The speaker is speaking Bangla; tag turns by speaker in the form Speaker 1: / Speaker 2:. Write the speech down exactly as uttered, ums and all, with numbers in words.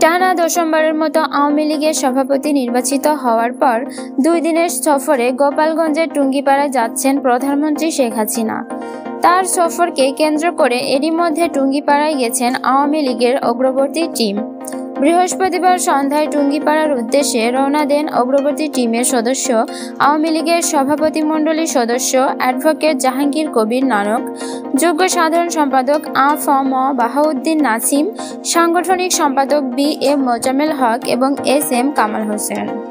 Speaker 1: টানা দশমবারের মতো আওয়ামী লীগের সভাপতি নির্বাচিত হওয়ার পর দুই দিনের সফরে গোপালগঞ্জের টুঙ্গিপাড়ায় যাচ্ছেন প্রধানমন্ত্রী শেখ হাসিনা। তার সফরকে কেন্দ্র করে এরই মধ্যে টুঙ্গিপাড়ায় গেছেন আওয়ামী লীগের অগ্রবর্তী টিম। বৃহস্পতিবার সন্ধ্যায় টুঙ্গিপাড়ার উদ্দেশ্যে রওনা দেন অগ্রবর্তী টিমের সদস্য আওয়ামী লীগের সভাপতিমণ্ডলীর সদস্য অ্যাডভোকেট জাহাঙ্গীর কবির নানক, যুগ্ম সাধারণ সম্পাদক আ ফ ম বাহাউদ্দিন নাসিম, সাংগঠনিক সম্পাদক বি এম মোজাম্মেল হক এবং এস এম কামাল হোসেন।